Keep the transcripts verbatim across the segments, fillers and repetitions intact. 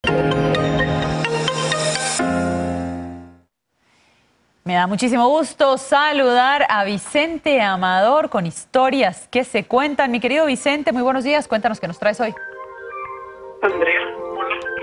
Me da muchísimo gusto saludar a Vicente Amador con historias que se cuentan. Mi querido Vicente, muy buenos días. Cuéntanos qué nos traes hoy. Andrea, hola, qué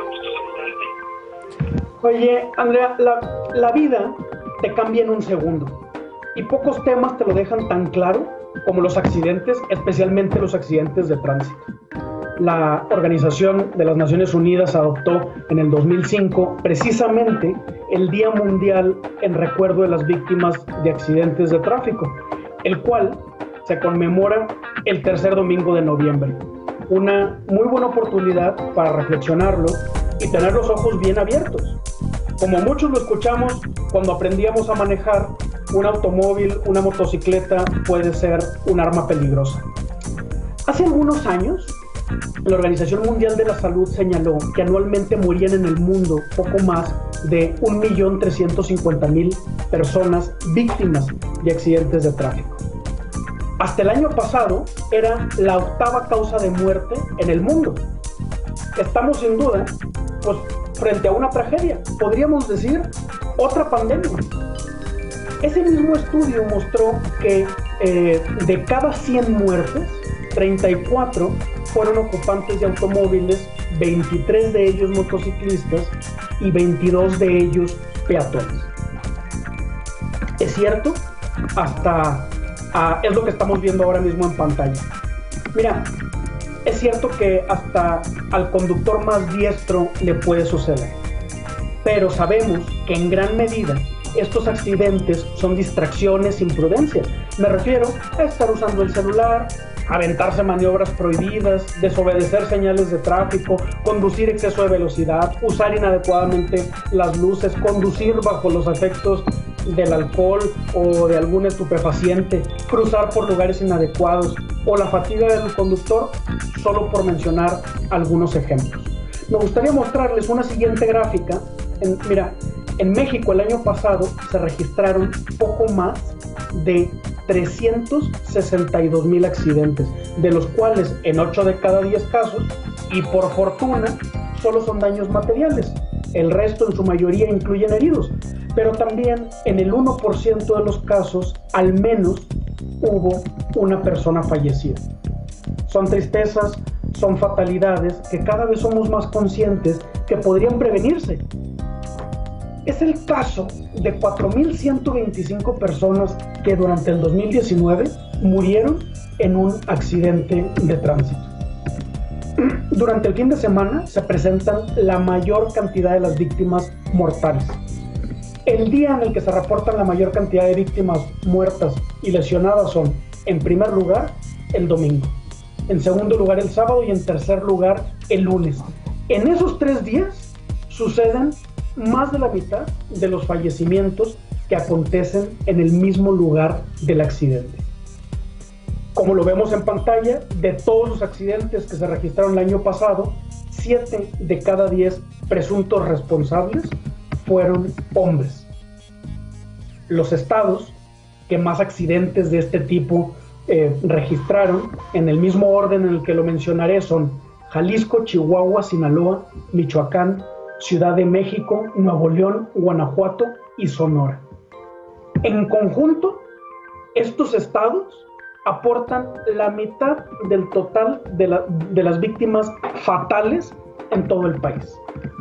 gusto saludarte. Oye, Andrea, la, la vida te cambia en un segundo y pocos temas te lo dejan tan claro como los accidentes, especialmente los accidentes de tránsito. La Organización de las Naciones Unidas adoptó en el dos mil cinco precisamente el Día Mundial en recuerdo de las víctimas de accidentes de tráfico, el cual se conmemora el tercer domingo de noviembre. Una muy buena oportunidad para reflexionarlo y tener los ojos bien abiertos. Como muchos lo escuchamos cuando aprendíamos a manejar, un automóvil, una motocicleta puede ser un arma peligrosa. Hace algunos años, la Organización Mundial de la Salud señaló que anualmente morían en el mundo poco más de un millón trescientos cincuenta mil personas víctimas de accidentes de tráfico. Hasta el año pasado era la octava causa de muerte en el mundo. Estamos sin duda pues, frente a una tragedia, podríamos decir otra pandemia. Ese mismo estudio mostró que eh, de cada cien muertes, treinta y cuatro fueron ocupantes de automóviles, veintitrés de ellos motociclistas y veintidós de ellos peatones. Es cierto, hasta ah, es lo que estamos viendo ahora mismo en pantalla. Mira, es cierto que hasta al conductor más diestro le puede suceder, pero sabemos que en gran medida estos accidentes son distracciones, imprudencias. Me refiero a estar usando el celular, aventarse maniobras prohibidas, desobedecer señales de tráfico, conducir exceso de velocidad, usar inadecuadamente las luces, conducir bajo los efectos del alcohol o de algún estupefaciente, cruzar por lugares inadecuados o la fatiga del conductor, solo por mencionar algunos ejemplos. Me gustaría mostrarles una siguiente gráfica. En, mira, en México el año pasado se registraron poco más de trescientos sesenta y dos mil accidentes, de los cuales en ocho de cada diez casos, y por fortuna, solo son daños materiales. El resto en su mayoría incluyen heridos, pero también en el uno por ciento de los casos al menos hubo una persona fallecida. Son tristezas, son fatalidades que cada vez somos más conscientes que podrían prevenirse. Es el caso de cuatro mil ciento veinticinco personas que durante el dos mil diecinueve murieron en un accidente de tránsito. Durante el fin de semana se presentan la mayor cantidad de las víctimas mortales. El día en el que se reportan la mayor cantidad de víctimas muertas y lesionadas son, en primer lugar, el domingo, en segundo lugar el sábado y en tercer lugar el lunes. En esos tres días suceden más de la mitad de los fallecimientos que acontecen en el mismo lugar del accidente. Como lo vemos en pantalla, de todos los accidentes que se registraron el año pasado, siete de cada diez presuntos responsables fueron hombres. Los estados que más accidentes de este tipo eh, registraron, en el mismo orden en el que lo mencionaré, son Jalisco, Chihuahua, Sinaloa, Michoacán, Ciudad de México, Nuevo León, Guanajuato y Sonora. En conjunto, estos estados aportan la mitad del total de, la, de las víctimas fatales en todo el país.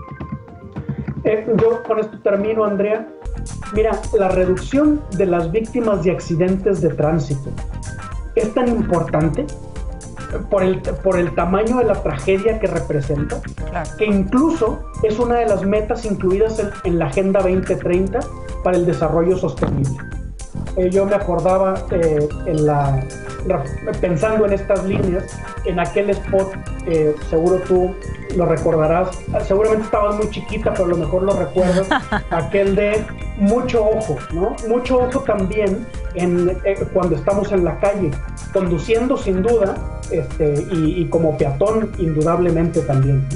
Eh, yo con esto termino, Andrea. Mira, la reducción de las víctimas de accidentes de tránsito es tan importante por el, por el tamaño de la tragedia que representa, claro, que incluso es una de las metas incluidas en, en la Agenda veinte treinta para el desarrollo sostenible. Eh, yo me acordaba eh, en la, pensando en estas líneas, en aquel spot, eh, seguro tú lo recordarás, seguramente estabas muy chiquita, pero a lo mejor lo recuerdas, aquel de mucho ojo, ¿no? Mucho ojo también en, eh, cuando estamos en la calle, conduciendo sin duda, este, y, y como peatón indudablemente también.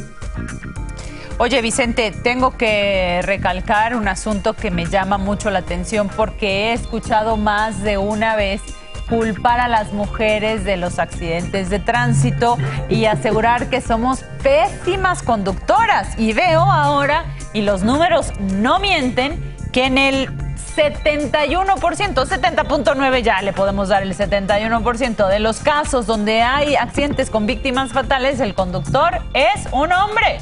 Oye, Vicente, tengo que recalcar un asunto que me llama mucho la atención porque he escuchado más de una vez culpar a las mujeres de los accidentes de tránsito y asegurar que somos pésimas conductoras. Y veo ahora, y los números no mienten, que en el setenta y uno por ciento, setenta punto nueve ya le podemos dar el setenta y uno por ciento de los casos donde hay accidentes con víctimas fatales, el conductor es un hombre.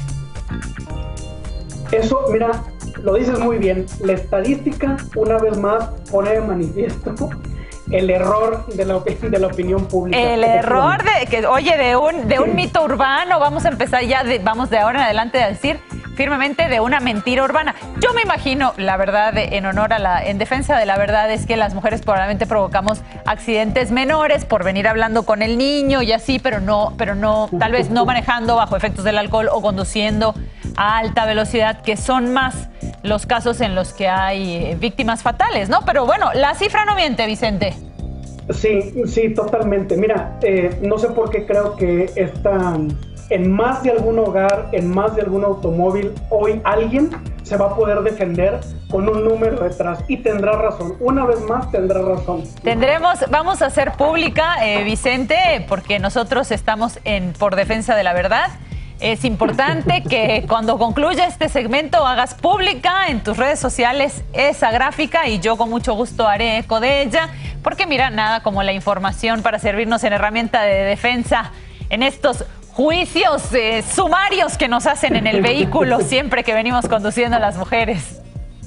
Eso, mira, lo dices muy bien. La estadística, una vez más, pone de manifiesto el error de la, de la opinión pública. El error de que, oye, de un, de un mito urbano, vamos a empezar ya, de, vamos de ahora en adelante a decir firmemente de una mentira urbana. Yo me imagino, la verdad, en honor a la, en defensa de la verdad, es que las mujeres probablemente provocamos accidentes menores por venir hablando con el niño y así, pero no, pero no, tal vez no manejando bajo efectos del alcohol o conduciendo a alta velocidad, que son más los casos en los que hay eh, víctimas fatales, ¿no? Pero bueno, la cifra no miente, Vicente. Sí, sí, totalmente. Mira, eh, no sé por qué creo que esta, en más de algún hogar, en más de algún automóvil, hoy alguien se va a poder defender con un número detrás y tendrá razón. Una vez más tendrá razón. Tendremos, vamos a hacer pública, eh, Vicente, porque nosotros estamos en por defensa de la verdad. Es importante que cuando concluya este segmento hagas pública en tus redes sociales esa gráfica y yo con mucho gusto haré eco de ella, porque mira, nada como la información para servirnos en herramienta de defensa en estos juicios eh, sumarios que nos hacen en el vehículo siempre que venimos conduciendo a las mujeres.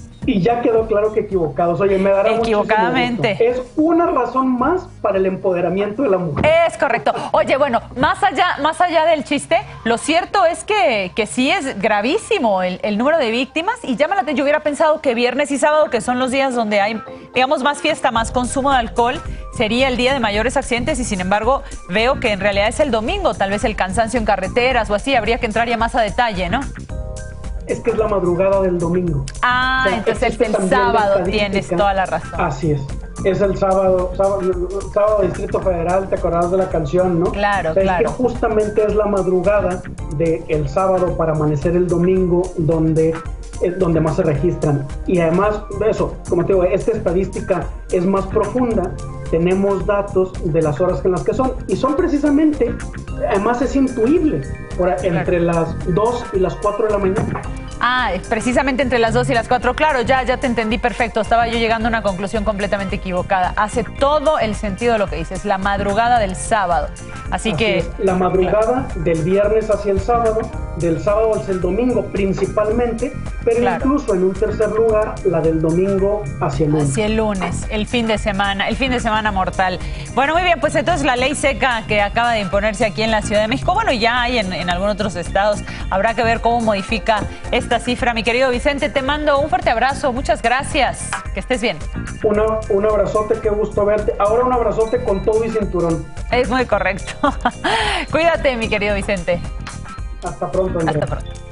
Y ya quedó claro que equivocados. Oye, me dará equivocadamente. Es una razón más para el empoderamiento de la mujer. Es correcto. Oye, bueno, más allá, más allá del chiste, lo cierto es que, que sí es gravísimo el, el número de víctimas y llama la atención. Yo hubiera pensado que viernes y sábado, que son los días donde hay, digamos, más fiesta, más consumo de alcohol, sería el día de mayores accidentes y sin embargo veo que en realidad es el domingo, tal vez el cansancio en carreteras o así, habría que entrar ya más a detalle, ¿no? Es que es la madrugada del domingo. Ah, o sea, entonces es el sábado, tienes toda la razón. Así es. Es el sábado, sábado, sábado Distrito Federal, te acordás de la canción, ¿no? Claro, o sea, claro. Es que justamente es la madrugada del sábado para amanecer el domingo donde, es donde más se registran. Y además, eso, como te digo, esta estadística es más profunda. Tenemos datos de las horas en las que son y son precisamente, además es intuible, por, entre claro. las dos y las cuatro de la mañana. Ah, precisamente entre las dos y las cuatro. Claro, ya, ya te entendí perfecto. Estaba yo llegando a una conclusión completamente equivocada. Hace todo el sentido de lo que dices, la madrugada del sábado. Así, Así que... Es, la madrugada claro. del viernes hacia el sábado, del sábado hacia el domingo principalmente, pero claro. incluso en un tercer lugar, la del domingo hacia el lunes. Hacia el lunes, el fin de semana, el fin de semana mortal. Bueno, muy bien, pues entonces la ley seca que acaba de imponerse aquí en la Ciudad de México, bueno, ya hay en, en algunos otros estados, habrá que ver cómo modifica esta cifra. Mi querido Vicente, te mando un fuerte abrazo, muchas gracias, que estés bien. Una, un abrazote, qué gusto verte. Ahora un abrazote con todo y cinturón. Es muy correcto. Cuídate, mi querido Vicente. Hasta pronto, Andrea. Hasta pronto.